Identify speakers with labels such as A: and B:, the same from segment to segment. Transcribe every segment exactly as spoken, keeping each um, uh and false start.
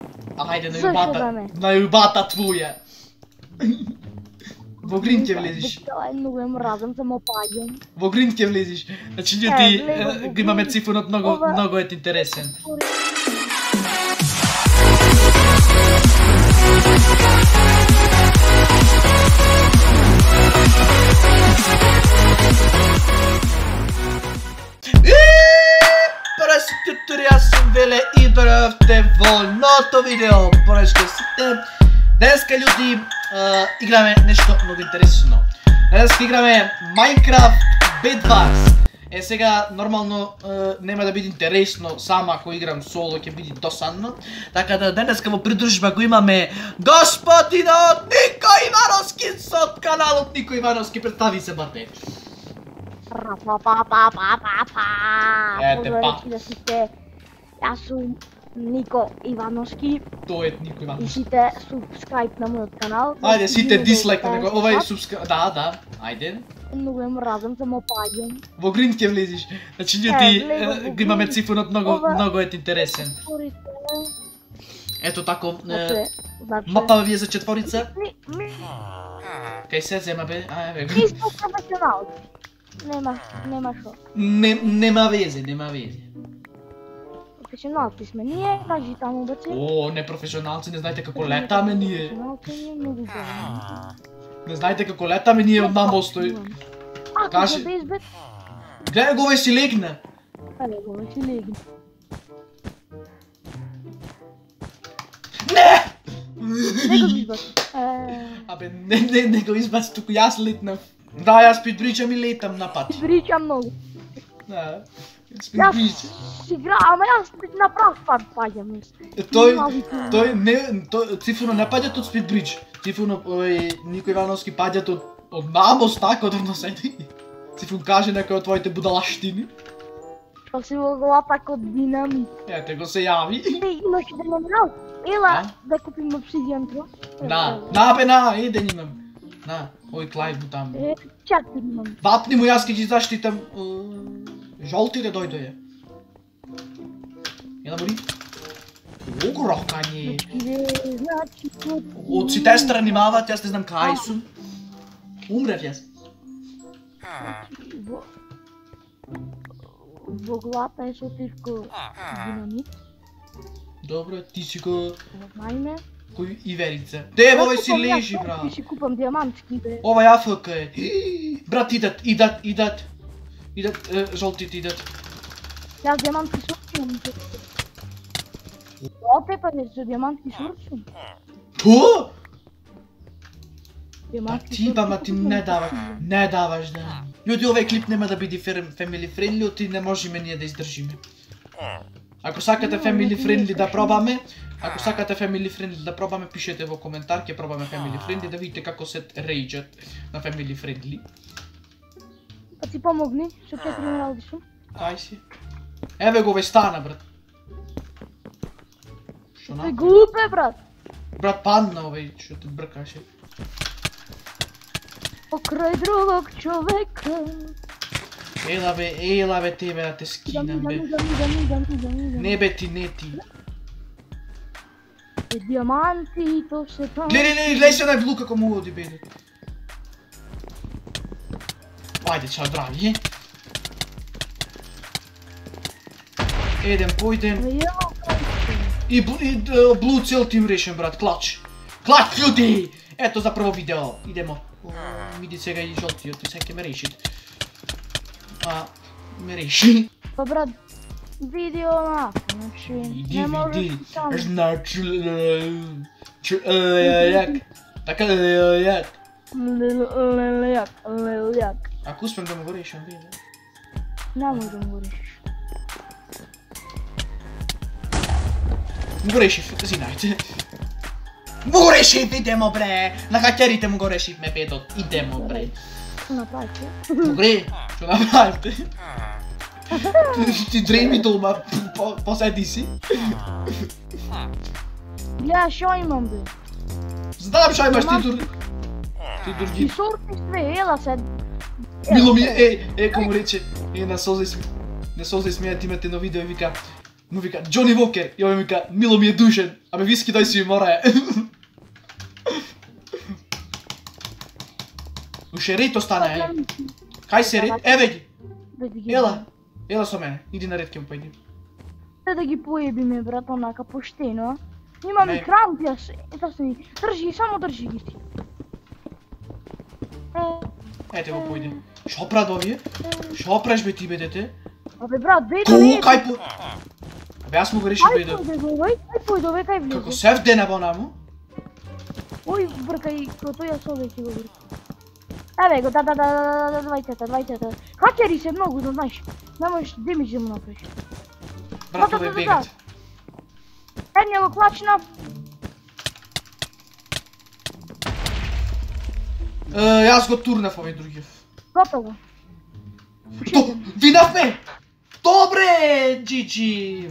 A: Ajde, na jubata, na jubata tvoja. Во грин ќе влезиш.
B: Много е мразам, само опаѓам.
A: Во грин ќе влезиш. Значи људи, го имаме цифунот многу, многу е интересен. Јас сум Веле и дојдовте во новото видео. Порачка сите. Денеска људи играме нешто многу интересно. Денеска играме Minecraft Bedwars. Е сега нормално нема да биде интересно само ако играм соло, ќе биде досадно. Така да денеска во придружба го имаме господинот Нико Ивановски со каналот Нико Ивановски. Представи се, бате.
B: Ете па. Јас сум Нико Ивановски.
A: Тој е Нико
B: И
A: Ивановски.
B: сите субскрайб на мојот канал.
A: Ајде, сите дислайк на него. Овај субскрайб. Да, да. Ајде.
B: Многу е мразам, само опаѓам.
A: Во грин ќе влезиш. Значи људи, го имаме цифунот многу, многу е интересен. Ето тако. Мапа ви е за четворица. Кај се зема бе? А, еве го.
B: Исто професионал. Нема, нема шо.
A: Не, нема везе, нема везе.
B: Професионалци сме ние, кажи таму баци.
A: О, не професионалци, не знаете како летаме ние.
B: Професионалци ние многу добро.
A: Не знаете како летаме ние од намостој.
B: А,
A: Кажи.
B: како да избет?
A: Гледај го ве си легна.
B: Ајде го ве си легна.
A: Не!
B: Не го избет.
A: Абе, не, не, не го избац, туку јас летнав. Да, јас прибричам и летам на пат.
B: Причам многу.
A: Да. Јас
B: Јас
A: прибричам.
B: си игра, ама јас на прав пат паѓам.
A: Тој, тој не, тој цифуно не паѓат од Speedbridge. Цифуно овој Нико Ивановски паѓат од од намост, така од односени. Цифун каже некој од твоите будалаштини.
B: Па си во глава како динамит.
A: Ете го се јави.
B: Ей, имаш да ме мрал. Ела да купим обсидијан тро.
A: На, на бе на, еден имам. На, ој Клај му таму.
B: Е, чатир имам.
A: Вапни му, јас ќе ги заштитам. Жолти да дојдоје. Една мори. Огрокање.
B: Значи,
A: Од сите страни мават, јас не знам кај сум. Умрев јас.
B: во во главата е сотивко динамит.
A: Добро, ти си го
B: Најме.
A: кој иверица. Де, овој си лежи, брат.
B: Ти си купам диамантски, бе.
A: Овај АФК е. Брат, идат, идат, идат. Идат, жолтите идат.
B: Јас диамантски сорчувам. Опе па не со диамантски сорчувам.
A: Пу? Па
B: Диамантски
A: ти, ба, ма ти не даваш, не даваш, да. Људи, овој клип нема да биде family friendly, оти не можеме ние да издржиме. Ако сакате family friendly да пробаме, ако сакате family friendly да пробаме, пишете во коментар, ќе пробаме family friendly, да видите како се рейџат на family friendly.
B: Па ти помогни, со четири мералди сум.
A: Ај си. Еве го ве стана, брат. Шо
B: Тој
A: на?
B: глупе, брат.
A: Брат, падна овој, што те бркаше.
B: Покрај другог човека.
A: Ела бе, ела бе тебе да те скинам бе. Не бе ти, не ти.
B: Е диаманти, то се там.
A: Гледај, гледај, гледај се на глу како му оди бе. Ајде, чао, драги. Еден по еден. И блу цел тим решен, брат, клач. Клач, људи! Ето за прво видео. Идемо. Види сега и жолтиот, и сега ме реши. А, ме реши.
B: Па брат, видео на, значи,
A: Иди,
B: не можеш
A: види.
B: сам.
A: Значи, як. Така, як.
B: Леляк, леляк.
A: Ако успем да му го решам, види.
B: Не може да му решиш.
A: Му го решив, знаете. Му го решив, идемо бре. На хакерите му го решивме педот. Идемо бре.
B: Што направите?
A: Добре, што направите? Ти дреми дома, поседи си.
B: Гледа, шо имам бе?
A: Знам шо имаш ти дур... Ти
B: И
A: дурги.
B: сорти све, ела се.
A: Мило ми, е, е, како му рече, е, на Созе сме, на Созе смејат имате на видео и вика, Му вика, Джони Вокер, и овој ми вика, Мило ми е душен, абе виски дај си ми мора. Уше рито стана, е. Кај се рит? Еве ги. Ела, ела со мене, иди на ред ке му појди.
B: Те да ги поебиме, брат, онака поштено. Имаме крампија, ето се, држи, само држи ги ти.
A: Ете го појде. Шо прат овие? Шо преш бе ти бе дете?
B: Абе брат, бедо не е.
A: Кај по... Абе аз му го реши бедо.
B: Ај појде го овај, ај појде овај кај влезе.
A: Како сев дена бо наму?
B: Ој бркај, кото ја со овај ќе го бркај. Еве го, да, да, да, да, да, двајцата, двајцата. Хакери се многу, да знаеш. Не можеш демидж да му направиш.
A: Брат, овај бегат.
B: Едниот го клачна.
A: Јас го турнав овој другиот.
B: Готово.
A: Видавме! Добре, Джиджи!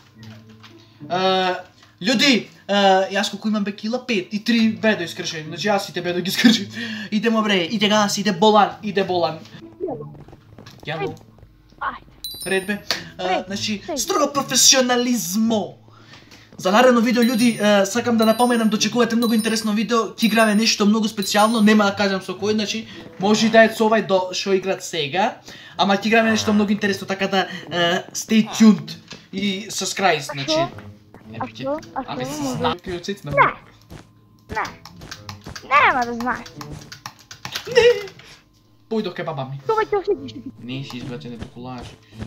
A: Луѓи, јас колку имам бе кила пет и три бедо искршени, значи јас сите бедо ги искршив. Иде мо бре, иде гас, иде болан, иде болан. Јамо. Ред бе. Значи, строго професионализмо. За наредно видео, луѓи, сакам да напоменам, дочекувате многу интересно видео, ќе играме нешто многу специјално, нема да кажам со кој, значи, може и да е со овај до шо играт сега, ама ќе играме нешто многу интересно, така да stay tuned и subscribe, значи.
B: А што? А што?
A: Абе, знам кој од сецна.
B: Не. Не. Нема да знаеш.
A: Не. Појдох ке баба ми.
B: Тоа ќе осетиш.
A: Не си изглачен, ето лажи.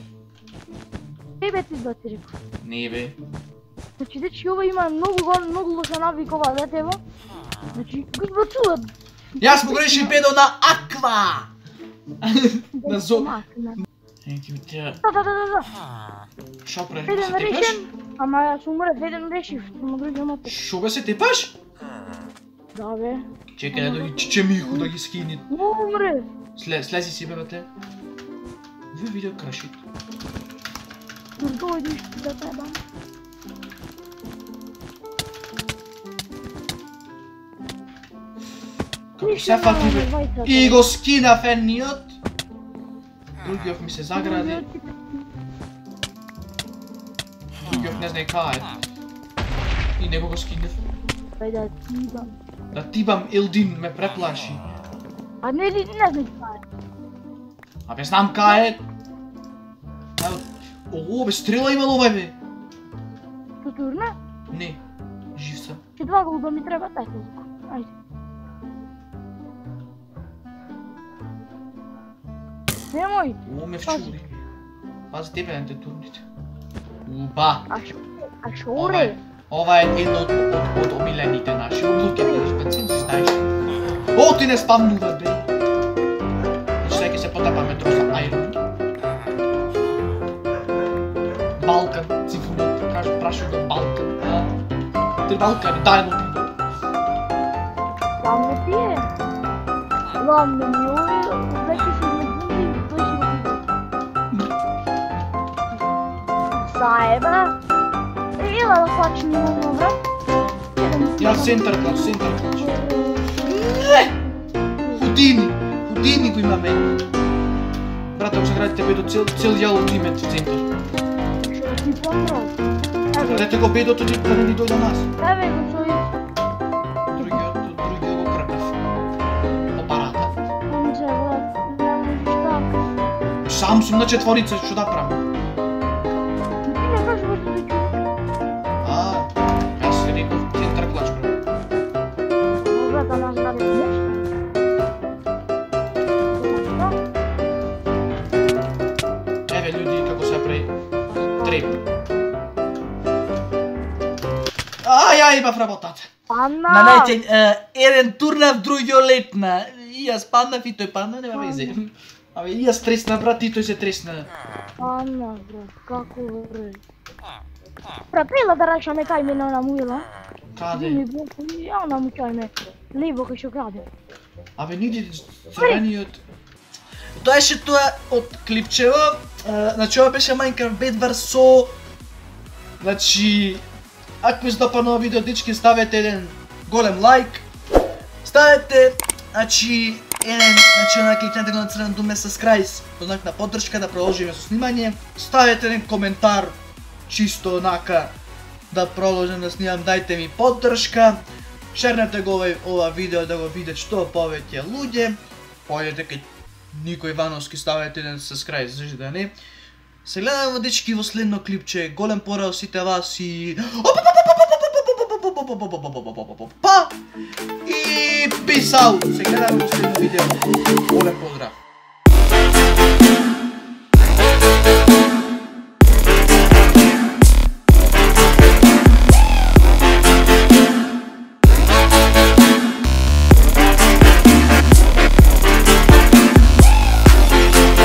B: Не бе ти изглачи, реко.
A: Не бе.
B: Значи, дечки, ова има многу гон, многу лоша навика ова дете, ево. Значи, го избачуват.
A: Јас му греши бедо на Аква! На зо... Еки ми тя...
B: Да, да, да, да, да.
A: Шо пре,
B: Еден
A: се тепаш?
B: решен, ама јас умрев, еден решив, само другиот мотор.
A: Шо бе се тепаш?
B: Да, бе.
A: Чекај да ги чечемиху да ги скини.
B: Умрев.
A: Слези си бе, бате. Ве видео крашит.
B: Дојдиш да тебам.
A: Како се фати бе. И го скинав едниот. Другиот ми се загради. Другиот не знае кај е. И него го скинав.
B: Бај да тибам.
A: Да тибам Илдин ме преплаши.
B: А не ли, не знае кај е.
A: Абе знам кај е. Ого бе, стрела имало овај бе.
B: Што турна?
A: Не, жив сам.
B: Че два голуба ми треба тако. Ајде. Немој.
A: О, ме вчури. Пази тебе не те турните. Уба.
B: А шо? А шо ре?
A: Ова е едно од, од, од обилените наши. Облуке бидеш бенцин, си знаеш. О, ти не спамнува бе. Значи сега ќе се потапаме друг за Айрон. Балкан, цифрот, кажу прашу да Балкан. Ти Балкан, дај едно пиво.
B: Ладно ти е. Ладно ми ове, веќе се измеѓунди, тој си го пиво. Заеба. Ела да клачни едно, брат.
A: Јас центар клач, центар клач. Не! Худини, Худини го имаме. Брат, ако се градите бедо цел, цел јало тимет в центар.
B: Ти помрал.
A: Градете го бедото да не ни дојде нас.
B: Еве го со и...
A: Другиот, другиот го кркав. По парата.
B: Момче, брат, не можеш така.
A: Сам сум на четворица, што да правам?
B: Ти не кажеш баш да чуеш.
A: А, јас се реков центар клач, брат.
B: Брат, а нас даде нешто.
A: Еве луѓе како се прави треп. Ај, ај, имав работата.
B: Панна!
A: На најчен, еден турнав, другиот летна. И јас паднав и тој падна, нема везе. Абе, и јас тресна, брат, и тој се тресна.
B: Панна, брат, како вре. Брат, ела да рашаме кај мене она муила.
A: Каде?
B: Вини, брат, ја она му кај лево кај што краде.
A: Абе, нигде црвениот. Тоа еше тоа од клипчево. Значи, ова беше Minecraft Bedwars со... Значи... Ако ви се допадна видео, дечки, ставете еден голем лайк. Ставете, значи, еден, значи, она кликнете го на црвен думе subscribe, знак на поддршка да продолжиме со снимање. Ставете еден коментар, чисто онака да продолжам да снимам, дајте ми поддршка. Шернете го овој ова видео да го видат што повеќе луѓе. Појдете кај Нико Ивановски, ставете еден subscribe, зашто да не. Се гледаме дечки во следно клипче. Голем поздрав сите вас и па и peace out. Се гледаме во следно видео. Голем поздрав.